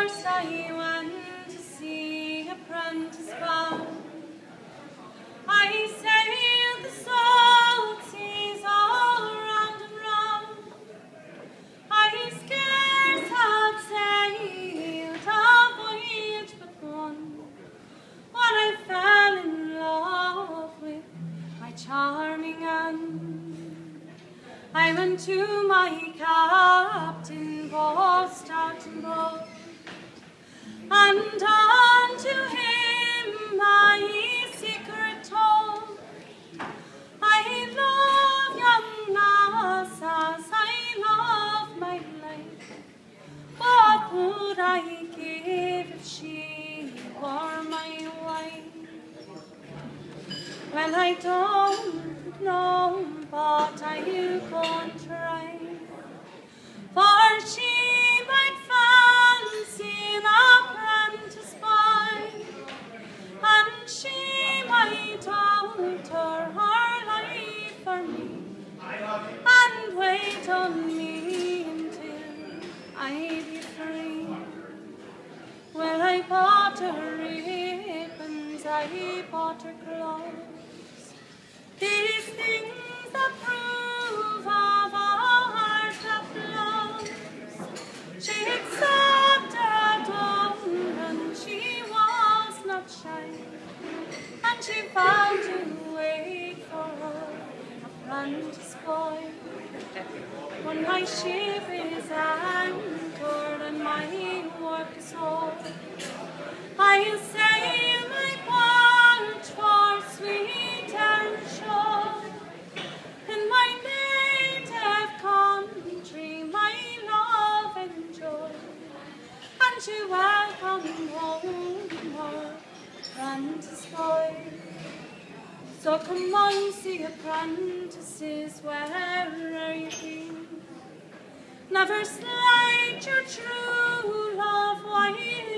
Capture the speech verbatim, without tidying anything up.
first I went to Sea Apprentice Boy. I sailed the salt seas all round and round. I scarce had sailed a voyage but one, when I fell in love with my charming Anne. I went to my captain, post out and boat, and unto him my secret told. I love young lass as I love my life. What would I give if she were my wife? Well, I don't know, but I'll go and try, for she might fancy an apprentice boy, and she might alter her life for me, and wait on me until I be free. Well, I bought her ribbons, I bought her clothes, these things that prove of a heart that blows. She accepted own, and she was not shy, and she vowed to wait for her apprentice boy. When my ship is anchored and my work is o'er, I'll sail my barge for sweet and shore. In my native country my love enjoy, and to welcome home her apprentice boy. So come on, sea apprentices, wherever you be, never slight your true love while